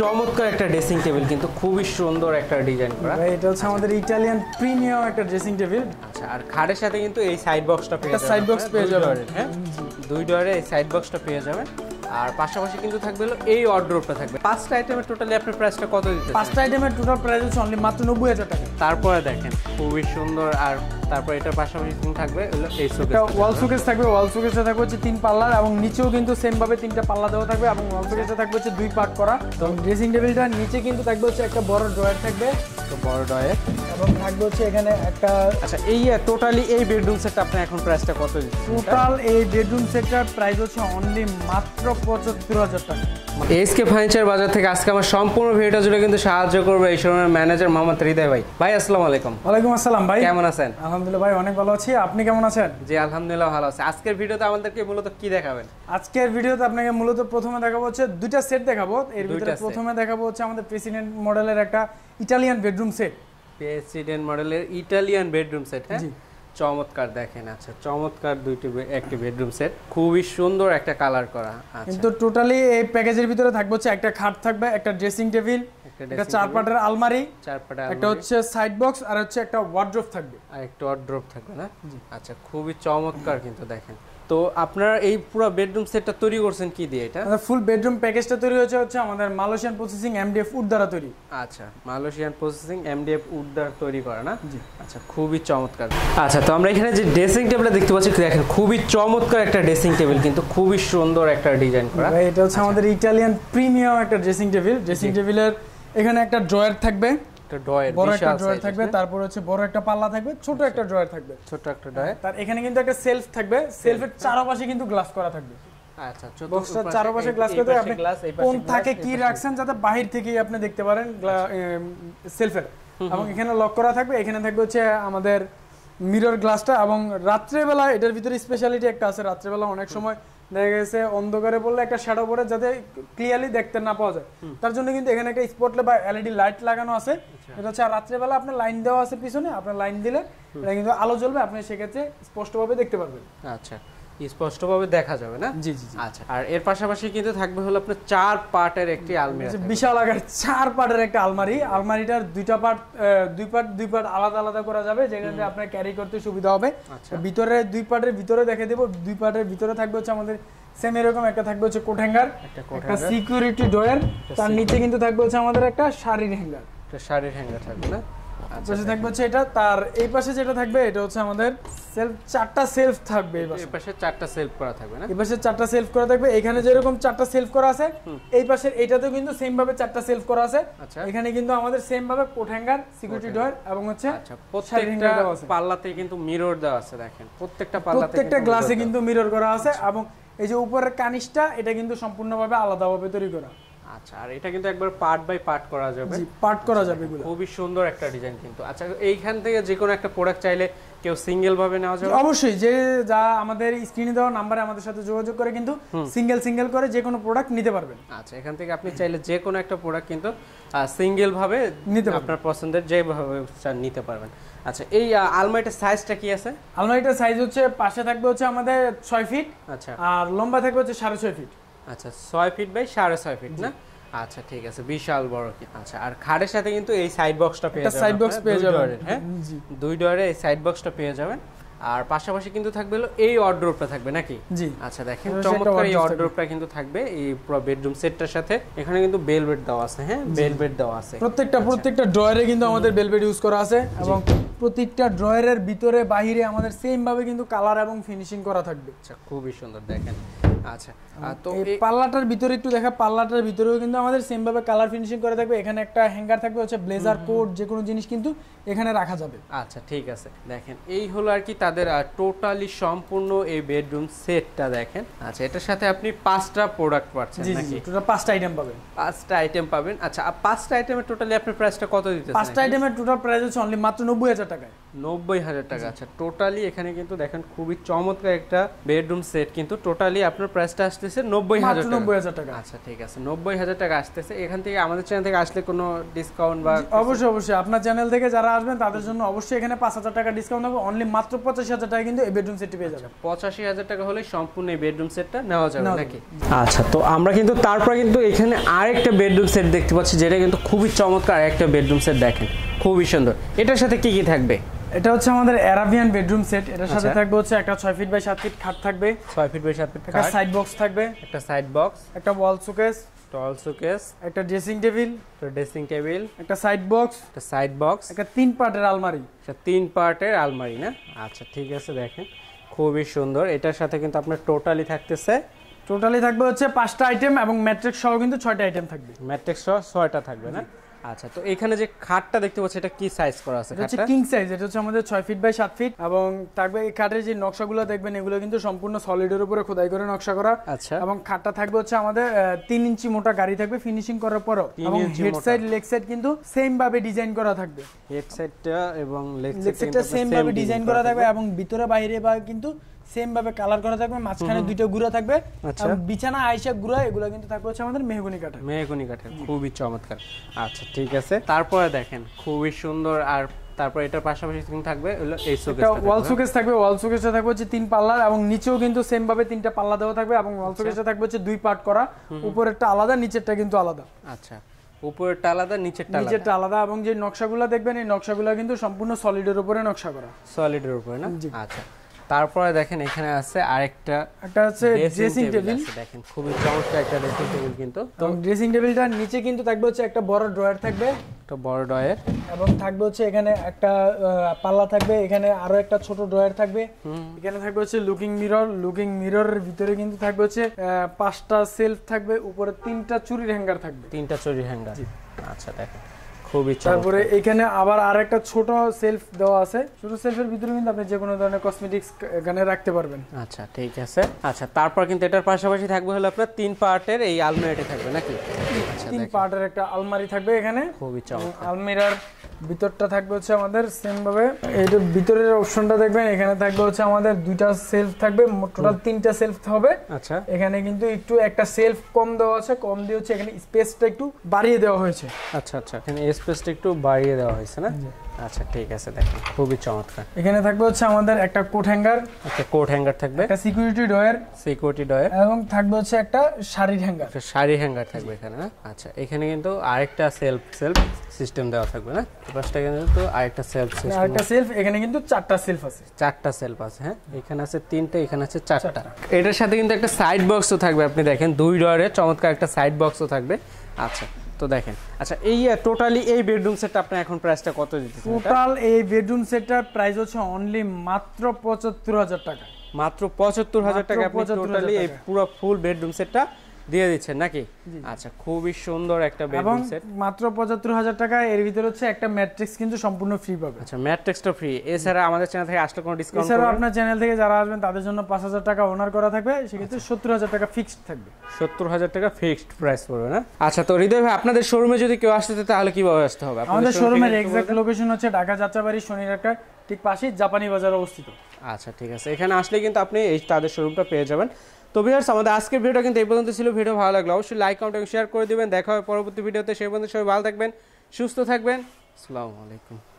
চমৎকার একটা dressing table, কিন্তু খুবই সুন্দর একটা ডিজাইন করা। এটা হচ্ছে আমাদের ইটালিয়ান প্রিমিয়াম একটা ড্রেসিং টেবিল। আচ্ছা, আর খাটের সাথে কিন্তু এই সাইড বক্সটা পেয়ে যাবেন। সাইড বক্স পেয়ে যাবেন, হ্যাঁ, দুই ডয়ারে এই সাইড বক্সটা পেয়ে যাবেন। আর পাশাপাশি কিন্তু থাকবে হলো এই ওয়ার্ড্রোবটা থাকবে। পাঁচটা আইটেমের টোটালি আপনার প্রাইসটা কত দিতে? পাঁচটা আইটেমের টোটাল প্রাইস হচ্ছে অনলি মাত্র 90,000 টাকা। তারপরে দেখেন খুবই সুন্দর। আর তারপর এটার পাশাপাশি কিন্তু থাকবে হলো এই শোকেস, ওয়াল শোকেস থাকবে। ওয়াল শোকেসে থাকবে হচ্ছে 3 পাল্লার এবং নিচেও কিন্তু সেম ভাবে 3টা পাল্লা দেওয়া থাকবে এবং ওয়াল শোকেসে থাকবে হচ্ছে 2 পার্ট করা। তো ড্রেসিং টেবিলটার নিচে কিন্তু থাকবে হচ্ছে একটা বড় ড্রয়ার থাকবে, তো বড় ডয়ার এবং থাকবে হচ্ছে এখানে একটা। আচ্ছা, এই টোটালি এই বেডরুম সেটটা আপনি এখন প্রাইসটা কত দিচ্ছেন? টোটাল এই বেডরুম সেটটার প্রাইস হচ্ছে অনলি মাত্র 75,000 টাকা। এসকে ফার্নিচার বাজার থেকে আজকে আমার সম্পূর্ণ ভিডিওটা জুড়ে কিন্তু সাহায্য করবে এই শোরুমের ম্যানেজার মোহাম্মদ হৃদয় ভাই। ভাই আসসালামু আলাইকুম। ওয়ালাইকুম আসসালাম ভাই, কেমন আছেন? আলহামদুলিল্লাহ ভাই, অনেক ভালো আছি। আপনি কেমন আছেন? জি আলহামদুলিল্লাহ ভালো আছি। আজকের ভিডিওতে আমাদেরকে মূলত কি দেখাবেন? আজকের ভিডিওতে আপনাকে মূলত প্রথমে দেখাবো হচ্ছে দুইটা সেট দেখাবো। এর ভিতরে প্রথমে দেখাবো হচ্ছে আমাদের প্রেসিডেন্ট মডেলের একটা ইটালিয়ান বেডরুম সেট। প্রেসিডেন্ট মডেলের ইটালিয়ান বেডরুম সেট, হ্যাঁ চমৎকার। দেখেন, আচ্ছা চমৎকার একটি বেডরুম সেট, খুবই সুন্দর একটা কালার করা। কিন্তু টোটালি এই প্যাকেজের ভিতরে থাকবে হচ্ছে একটা খাট থাকবে, একটা ড্রেসিং টেবিল, একটা 4 পাটের আলমারি, একটা হচ্ছে সাইড বক্স, আর হচ্ছে একটা ওয়ার্ড্রোব থাকবে। আর একটা ওয়ার্ড্রোব থাকবে না? আচ্ছা, খুবই চমৎকার। কিন্তু দেখেন, তো আপনারা এই পুরো বেডরুম সেটটা তৈরি করছেন কি দিয়ে? এটা ফুল বেডরুম প্যাকেজটা তৈরি হচ্ছে আমাদের মালয়েশিয়ান প্রসেসিং এমডিএফ উড দ্বারা তৈরি। আচ্ছা, মালয়েশিয়ান প্রসেসিং এমডিএফ উড দ্বারা তৈরি করা না? জি। আচ্ছা, খুবই চমৎকার। আচ্ছা, তো আমরা এখানে যে ড্রেসিং টেবিলটা দেখতে পাচ্ছি, দেখেন খুবই চমৎকার একটা ড্রেসিং টেবিল, কিন্তু খুবই সুন্দর একটা ডিজাইন করা। এটা হচ্ছে আমাদের ইটালিয়ান প্রিমিয়াম একটা ড্রেসিং টেবিল। ড্রেসিং টেবিলের এখানে একটা ড্রয়ার থাকবে, বড় একটা ড্রয়ার থাকবে, তারপর হচ্ছে বড় একটা পাল্লা থাকবে, ছোট একটা ড্রয়ার থাকবে, ছোট একটা ড্রয়ার। তার এখানে কিন্তু একটা সেলফ থাকবে, সেলফের চারপাশে কিন্তু গ্লাস করা থাকবে। আচ্ছা, বক্সটার চারপাশে গ্লাস করে আপনি কোন থাকে কি রাখছেন যাতে বাহির থেকেই আপনি দেখতে পারেন সেলফের। এবং এখানে লক করা থাকবে। এখানে থাকবে হচ্ছে আমাদের মিরর গ্লাসটা। এবং রাত্রেবেলা এটার ভিতরে স্পেশালিটি একটা আছে, রাত্রেবেলা অনেক সময় দেখা গেছে অন্ধকারে পড়লে একটা শ্যাডো পড়ে যাতে ক্লিয়ারলি দেখতে না পাওয়া যায়, তার জন্য কিন্তু এখানে একটা স্পটলাইট বা এলইডি লাইট লাগানো আছে। এটা হচ্ছে রাত্রেবেলা আপনার লাইন দেওয়া আছে পিছনে, আপনার লাইন দিলে এটা কিন্তু আলো জ্বলবে, আপনি সেক্ষেত্রে স্পষ্টভাবে দেখতে পারবেন। আচ্ছা, স্পষ্টভাবে দেখা যাবে না? জি জি। আচ্ছা, আর এর পাশাপাশি কিন্তু থাকবে হলো আপনার 4 পার্টের একটি আলমারি, বিশাল আকার 4 পার্টের একটা আলমারি। আলমারিটার দুই পার্ট আলাদা আলাদা করা যাবে, যেখানে আপনার ক্যারি করতে সুবিধা হবে। ভিতরে 2 পার্টের ভিতরে দেখে দেব। 2 পার্টের ভিতরে থাকবে হচ্ছে আমাদের সেম এরকম একটা থাকবে হচ্ছে কোট হ্যাঙ্গার, একটা সিকিউরিটি ডোর, তার নিচে কিন্তু থাকবে হচ্ছে আমাদের একটা শাড়ির হ্যাঙ্গার। একটা শাড়ির হ্যাঙ্গার থাকবে না? পাশে থাকবে হচ্ছে এটা। তার এই পাশে যেটা থাকবে এটা হচ্ছে আমাদের সেলফ, 4টা সেলফ থাকবে। এই পাশে 4টা সেলফ করা থাকবে না? এই পাশে 4টা সেলফ করা থাকবে। এখানে যেরকম 4টা সেলফ করা আছে, এই পাশের এটাতেও কিন্তু সেম ভাবে 4টা সেলফ করা আছে। এখানে কিন্তু আমাদের সেম ভাবে কোট হ্যাঙ্গার, সিকিউরিটি ডোর এবং হচ্ছে প্রত্যেকটা পাল্লাতে কিন্তু মিরর দেওয়া আছে। দেখেন প্রত্যেকটা পাল্লাতে, প্রত্যেকটা গ্লাসে কিন্তু মিরর করা আছে। এবং এই যে উপরের কানিশটা, এটা কিন্তু সম্পূর্ণভাবে আলাদাভাবে তৈরি করা। আচ্ছা, আর এটা কিন্তু একবার পার্ট বাই পার্ট করা যাবে। জি, পার্ট করা যাবে এগুলো। খুবই সুন্দর একটা ডিজাইন কিন্তু। আচ্ছা, এইখান থেকে যে কোনো একটা প্রোডাক্ট চাইলে কেউ সিঙ্গেল ভাবে নেওয়া যাবে? অবশ্যই, যে যা আমাদের স্ক্রিনে দেওয়া নাম্বারে আমাদের সাথে যোগাযোগ করে কিন্তু সিঙ্গেল করে যে কোনো প্রোডাক্ট নিতে পারবেন। আচ্ছা, এখান থেকে আপনি চাইলে যে কোনো একটা প্রোডাক্ট কিন্তু সিঙ্গেল ভাবে নিতে পারবেন, আপনার পছন্দের যেভাবে নিতে পারবেন। আচ্ছা, এই আলমারিটার সাইজটা কি আছে? আলমারিটার সাইজ হচ্ছে পাশে থাকবে হচ্ছে আমাদের 6 ফিট। আচ্ছা, আর লম্বা থাকবে হচ্ছে 6.5 ফিট। আচ্ছা, 6 ফিট বাই 6.5 ফিট না? আচ্ছা, ঠিক আছে, বিশাল বড় কি। আচ্ছা, আর খাটের সাথে কিন্তু এই সাইড বক্সটা পেয়ে যাবেন, সাইড বক্স পেয়ে যাবেন। হ্যাঁ, 2 ডয়ারে এই সাইড বক্সটা পেয়ে যাবেন। আর পাশাপাশি কিন্তু থাকবে হলো এই ওয়ার্ড্রোবটা থাকবে নাকি? জি। আচ্ছা, দেখেন চমৎকার এই ওয়ার্ড্রোবটা কিন্তু থাকবে এই পুরো বেডরুম সেটটার সাথে। এখানে কিন্তু বেলভেট দেওয়া আছে। হ্যাঁ, বেলভেট দেওয়া আছে। প্রত্যেকটা ড্রয়ারে কিন্তু আমাদের বেলভেট ইউজ করা আছে এবং প্রত্যেকটা ড্রয়ারের ভিতরে বাহিরে আমাদের সেম ভাবে কিন্তু কালার এবং ফিনিশিং করা থাকবে। আচ্ছা, খুবই সুন্দর দেখেন। আচ্ছা, তো এই পাল্লাটার ভিতরে একটু দেখা, পাল্লাটার ভিতরেও কিন্তু আমাদের সেম ভাবে কালার ফিনিশিং করা থাকবে। এখানে একটা হ্যাঙ্গার থাকবে হচ্ছে ব্লেজার, কোট, যে কোনো জিনিস কিন্তু এখানে রাখা যাবে। আচ্ছা, ঠিক আছে। দেখেন এই হলো আর কি তাদের টোটালি সম্পূর্ণ এই বেডরুম সেটটা। দেখেন, আচ্ছা, এটার সাথে আপনি 5টা প্রোডাক্ট পাচ্ছেন নাকি? টোটাল 5টা আইটেম পাবেন। 5টা আইটেম পাবেন। আচ্ছা, 5টা আইটেমের টোটালি আপনার প্রাইসটা কত দিতেছেন? 5টা আইটেমের টোটাল প্রাইস হচ্ছে অনলি মাত্র 90,000 টাকায়। 90,000 টাকা। আচ্ছা টোটালি এখানে কিন্তু দেখেন খুবই চমৎকার একটা বেডরুম সেট, কিন্তু টোটালি আপনার প্রাইসটা আসতেছে 90,000 টাকা। আচ্ছা ঠিক আছে, 90,000 টাকা আসতেছে। এখান থেকে আমাদের চ্যানেল থেকে আসলে কোনো ডিসকাউন্ট বা অবশ্যই আপনার চ্যানেল থেকে যারা আসবেন তাদের জন্য অবশ্যই এখানে 5,000 টাকা ডিসকাউন্ট হবে। অনলি মাত্র 85,000 টাকা কিন্তু এই বেডরুম সেটটি পেয়ে যাবেন। 85,000 টাকা হলে সম্পূর্ণ এই বেডরুম সেটটা নেওয়া যাবে নাকি? আচ্ছা তো আমরা কিন্তু তারপর কিন্তু এখানে আরেকটা বেডরুম সেট দেখতে পাচ্ছি, যেটা কিন্তু খুবই চমৎকার একটা বেডরুম সেট, দেখেন খুবই সুন্দর। এটার সাথে কি কি থাকবে? এটা হচ্ছে আমাদের অ্যারাবিয়ান বেডরুম সেট। এটার সাথে থাকবে হচ্ছে একটা 6 ফিট বাই 7 ফিট খাট থাকবে, 6 ফিট বাই 7 ফিট একটা সাইড বক্স থাকবে, একটা সাইড বক্স, একটা ওয়াল শোকেস, টল শোকেস, একটা ড্রেসিং টেবিল, একটা ড্রেসিং টেবিল, একটা সাইড বক্স, একটা সাইড বক্স, একটা 3 পার্টের আলমারি। আচ্ছা 3 পার্টের আলমারি না? আচ্ছা ঠিক আছে, দেখেন খুবই সুন্দর। এটার সাথে কিন্তু আপনার টোটালি থাকবে হচ্ছে 5টা আইটেম এবং ম্যাট্রিক্স সহ কিন্তু 6টা আইটেম থাকবে। ম্যাট্রিক্স সহ 6টা থাকবে না? আচ্ছা তো এখানে যে খাটটা দেখতে পাচ্ছি এটা কি সাইজ করা আছে? এটা হচ্ছে কিং সাইজ। এটা হচ্ছে আমাদের 6 ফিট বাই 7 ফিট এবং থাকবে এই খাটের যে নকশাগুলো দেখবেন এগুলো কিন্তু সম্পূর্ণ সলিডের উপরে খোদাই করে নকশা করা। আচ্ছা এবং খাটটা থাকবে হচ্ছে আমাদের 3 ইঞ্চি মোটা গাড়ি থাকবে ফিনিশিং করার পরও, এবং হেড সাইড লেগ সাইড কিন্তু সেম ভাবে ডিজাইন করা থাকবে। হেড সাইডটা এবং লেগ সাইডটা সেম ভাবে ডিজাইন করা থাকবে এবং ভিতরে বাইরে বা কিন্তু সেম ভাবে কালার করা থাকবে। মাঝখানে দুইটা গুড়া থাকবে এবং বিছানা আয়শা গুড়া এগুলো কিন্তু থাকবে হচ্ছে আমাদের মেহগনি কাঠের। খুবই চমৎকার। আচ্ছা ঠিক আছে, তারপরে দেখেন খুবই সুন্দর। আর তারপর এটার পাশাপাশি কিন্তু থাকবে এই শোকেসটা, ওয়াল শোকেস থাকবে। ওয়াল শোকেসটা থাকবে হচ্ছে 3 পাল্লা এবং নিচেও কিন্তু সেম ভাবে 3টা পাল্লা দেওয়া থাকবে এবং ওয়াল শোকেসটা থাকবে হচ্ছে 2 পার্ট করা, উপরেরটা আলাদা নিচেরটা কিন্তু আলাদা। আচ্ছা উপরেরটা আলাদা নিচেরটা আলাদা এবং যে নকশাগুলো দেখবেন এই নকশাগুলো কিন্তু সম্পূর্ণ সলিডের উপরে নকশা করা, সলিডের উপরে না? আচ্ছা তারপরে দেখেন এখানে আছে আরেকটা আছে ড্রেসিং টেবিল। দেখেন খুবই চমৎকার একটা ড্রেসিং টেবিল কিন্তু। তো ড্রেসিং টেবিলটার নিচে কিন্তু থাকবে হচ্ছে একটা বড় ড্রয়ার থাকবে, একটা বড় ড্রয়ার, এবং থাকবে হচ্ছে এখানে একটা পাল্লা থাকবে, এখানে আরো একটা ছোট ড্রয়ার থাকবে, এখানে থাকবে হচ্ছে লুকিং মিররের ভিতরে কিন্তু থাকবে হচ্ছে 5টা সেলফ থাকবে, উপরে 3টা চুরির হ্যাঙ্গার থাকবে, 3টা চুরির হ্যাঙ্গার। আচ্ছা দেখেন খুবই চমৎকার। তারপরে এখানে আবার আরেকটা ছোট সেলফ দেওয়া আছে। ছোট সেলফের ভিতরে কিন্তু আপনি যে কোনো ধরনের কসমেটিক্স এখানে রাখতে পারবেন। আচ্ছা ঠিক আছে। আচ্ছা তারপর কিন্তু এটার পাশাপাশি থাকবে হলো আপনার 3 পার্টের এই আলমারিটা থাকবে নাকি? আচ্ছা 3 পার্টের একটা আলমারি থাকবে এখানে, খুবই চমৎকার। আলমিরার ভিতরটা থাকবে হচ্ছে আমাদের সেম ভাবে, এটার ভিতরের অপশনটা দেখবেন এখানে থাকবে হচ্ছে আমাদের 2টা সেলফ থাকবে, টোটাল 3টা সেলফ হবে। আচ্ছা এখানে কিন্তু একটু একটা সেলফ কম দেওয়া আছে, কম দিয়ে হচ্ছে এখানে স্পেসটা একটু বাড়িয়ে দেওয়া হয়েছে। আচ্ছা এখানে স্পেসটা একটু বাড়িয়ে দেওয়া হয়েছে না? আচ্ছা ঠিক আছে, দেখেন খুবই চমৎকার। এখানে থাকবে হচ্ছে আমাদের একটা কোট হ্যাঙ্গার, থাকবে একটা সিকিউরিটি ডয়ার, এবং থাকবে হচ্ছে একটা শাড়ির হ্যাঙ্গার, থাকবে এখানে না? আচ্ছা এখানে কিন্তু আরেকটা সেলফ সিস্টেম দেওয়া থাকবে না? পাশটা কিন্তু আরেকটা সেলফ, এখানে কিন্তু 4টা সেলফ আছে। হ্যাঁ এখানে আছে 3টা, এখানে আছে 4টা। এটার সাথে কিন্তু একটা সাইড বক্সও থাকবে, আপনি দেখেন 2 ডয়ারের চমৎকার একটা সাইড বক্সও থাকবে। আচ্ছা তো দেখেন, আচ্ছা এই টোটালি এই বেডরুম সেটটা আপনি এখন প্রাইসটা কত দিতেছেন? টোটাল এই বেডরুম সেটটার প্রাইস হচ্ছে অনলি মাত্র 75,000 টাকা। মাত্র 75,000 টাকা আপনি টোটালি এই পুরো ফুল বেডরুম সেটটা দিয়ে দিচ্ছেন নাকি? আচ্ছা খুবই সুন্দর একটা বেডরুম সেট, মাত্র 75,000 টাকা। এর ভিতরে হচ্ছে একটা ম্যাট্রিক্স কিন্তু সম্পূর্ণ ফ্রি পাবে। আচ্ছা ম্যাট্রিক্সটা ফ্রি। এছাড়া আমাদের চ্যানেল থেকে আসলে কোনো ডিসকাউন্ট? এছাড়া আপনার চ্যানেল থেকে যারা আসবেন তাদের জন্য 5,000 টাকা অনার করা থাকবে, সেক্ষেত্রে 70,000 টাকা ফিক্সড থাকবে। 70,000 টাকা ফিক্সড প্রাইস পড়বে না? আচ্ছা তো হৃদয় ভাই আপনাদের শোরুমে যদি কেউ আসতে চায় তাহলে কিভাবে আসতে হবে? আমাদের শোরুমের এক্সাক্ট লোকেশন হচ্ছে ঢাকা যাত্রাবাড়ি শনিরাকার ঠিক পাশেই জাপানি বাজার অবস্থিত। আচ্ছা ঠিক আছে, এখানে আসলে কিন্তু আপনি এই তাদের শোরুমটা পেয়ে যাবেন। তো ভিউয়ার্স আমাদের আজকের ভিডিওটা কিন্তু এই পর্যন্ত ছিল। ভিডিও ভালো লাগলে অবশ্যই লাইক কমেন্ট এবং শেয়ার করে দিবেন। দেখা হবে পরবর্তী ভিডিওতে। সেই পর্যন্ত সবাই ভালো থাকবেন, সুস্থ থাকবেন। আসসালামু আলাইকুম।